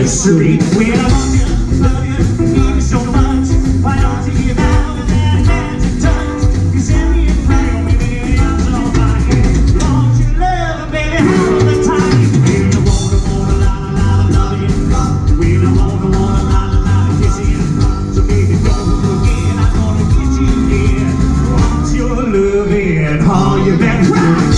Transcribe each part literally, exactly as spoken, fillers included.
the street. When I want you, love you, need you so much. Why don't you give out with that magic touch? You send me a prayer, baby, I'm so fine. Want you love, baby, all the time. When I wanna, wanna, lot, lot of loving. When I wanna, wanna, lot, lot of kissing. So baby, don't forget, I'm gonna get you here. Want your loving, all you better right.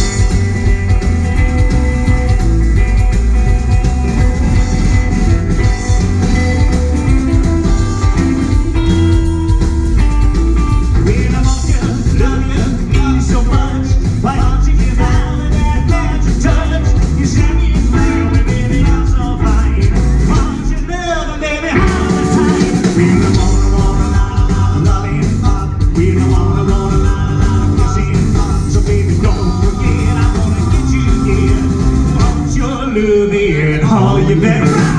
Loving, all you better